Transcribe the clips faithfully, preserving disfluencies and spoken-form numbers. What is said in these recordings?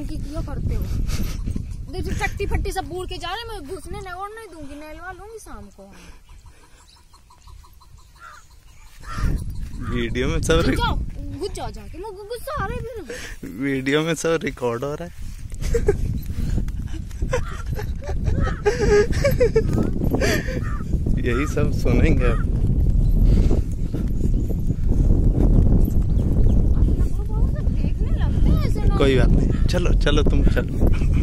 नौटंकी क्यों करते हो? देखो चट्टी फट्टी सब बूढ़ के जा रहे, मैं घुसने नहीं और नहीं दूंगी, नहलवा लूंगी शाम को। वीडियो में सब घुस जाओ जाके, मैं गुस्सा आ रहा है। वीडियो में सब रिकॉर्ड हो रहा है। यही सब सुनेंगे अब। देखने लगते हैं ऐसे। कोई बात नहीं, चलो चलो तुम चलो।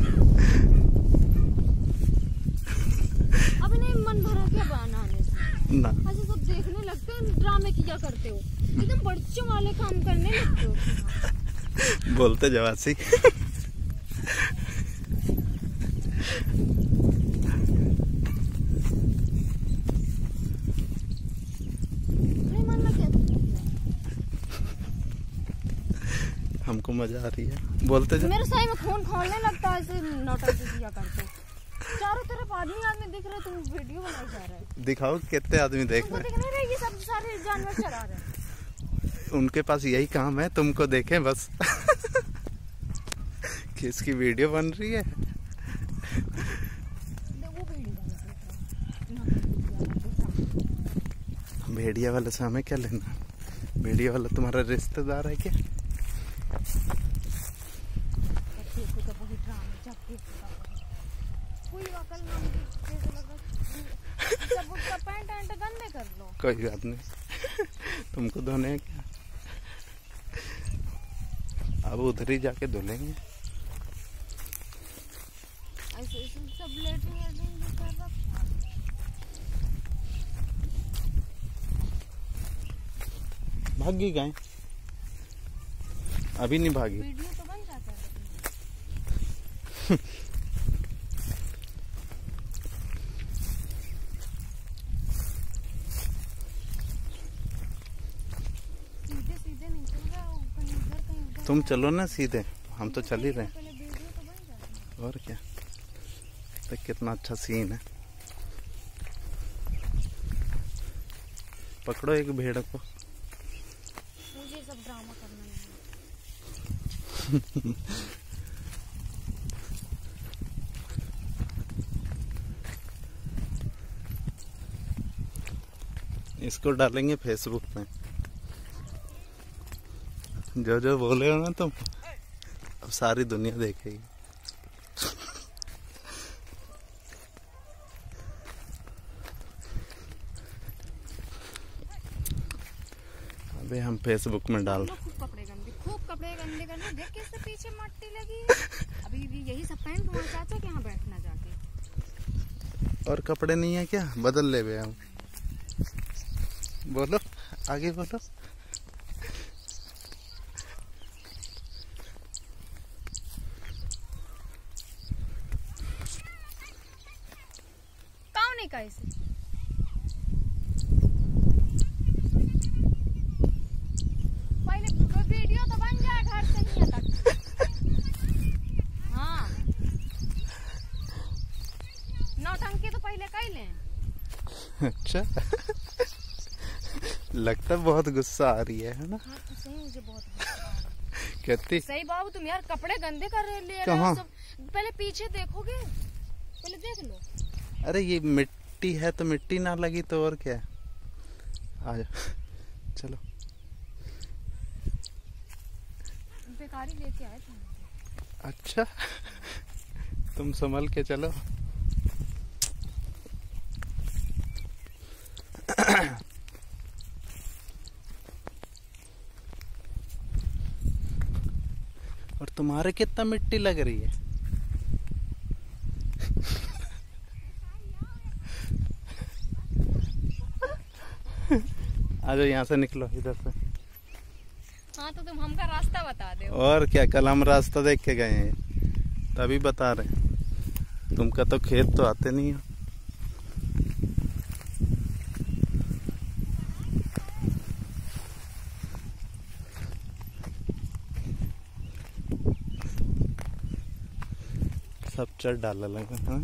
अभी नहीं मन भरा क्या बनाने से ना ऐसे सब देखने लगते हैं। ड्रामे किया करते हो, एकदम बच्चों वाले काम करने लगते हो। बोलते जवासी। हमको मजा आ रही है, बोलते जा। मेरे सही में खून खोलने लगता है ऐसे नौटंकी किया करते। चारों तरफ आदमी आदमी दिख रहे, तुम वीडियो बनाई जा रहे हो। दिखाओ कितने आदमी देख रहे हैं। नहीं ये सब सारे जानवर चरा रहे हैं। उनके पास यही काम है, तुमको देखें बस। किसकी वीडियो बन रही है? भेड़िया वाले से हमें क्या लेना? भेड़िया वाला तुम्हारा रिश्तेदार है क्या? कोई बात नहीं, तुमको धोने है क्या? अब उधर ही जाके धुलेंगे। भागी गए? अभी नहीं भागी। वीडियो तो बन जाता है। सीधे सीधे नहीं चल रहा, कहीं इधर कहीं उधर। तुम चलो ना सीधे, हम तो चल ही रहे। पहले वीडियो तो बन जाता है। और क्या, तो कितना अच्छा सीन है। पकड़ो एक भेड़ को। मुझे सब ड्रामा करना नहीं। इसको डालेंगे फेसबुक पे। जो जो बोले हो ना तुम, अब सारी दुनिया देखेगी। अबे हम फेसबुक में डाल। खूब कपड़े गंदे, खूब कपड़े गंदे करने। देख किसके पीछे मट्टी लगी है। अभी भी यही सब पहन तुम्हारे चाचा के यहाँ बैठना जाके। और कपड़े नहीं है क्या? बदल ले बे हम। बोलो आगे बोलो। कौन है कैसे? पहले वीडियो तो बन जाए घर से ही तक। हाँ नौटंकी तो पहले कर लें। अच्छा। लगता बहुत गुस्सा आ रही है, है ना? हाँ, तो सही मुझे बहुत गुस्सा आ रहा है। कहती सही बाबू, तुम यार कपड़े गंदे कर रहे ले कहाँ? सब। पहले पीछे देखोगे, पहले देख लो। अरे ये मिट्टी है तो मिट्टी ना लगी तो और क्या। आ जाओ चलो। बेकारी लेके आए थे। अच्छा तुम संभल के चलो। और तुम्हारे कितना मिट्टी लग रही है। आ जाओ यहाँ से निकलो इधर से। हाँ तो तुम हमका रास्ता बता दो। और क्या, कल हम रास्ता देख के गए हैं, तभी बता रहे हैं। तुमका तो खेत तो आते नहीं हो। सब चढ़ डाला लगा। हाँ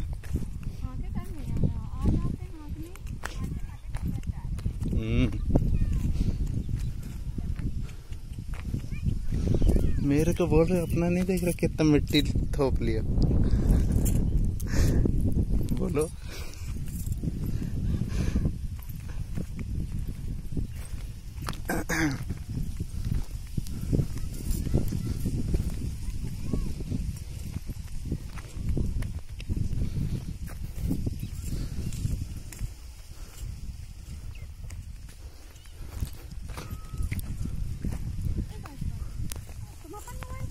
हम्म मेरे को बोल रहे हो अपना नहीं देख रहे कितना मिट्टी थोप लिया। बोलो